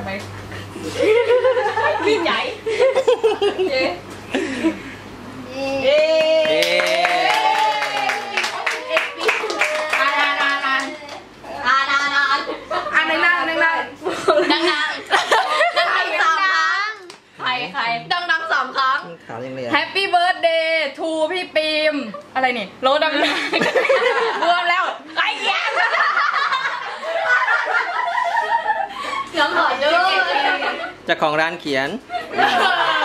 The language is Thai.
ไหมพี่ใหญ่เย้เย้ใครดังๆ3 ครั้งแฮปปี้เบิร์ดเดย์ทูพี่ปิมอะไรนี่โลดังๆรวมแล้วไอ้แย่เจ้าของร้านเขียน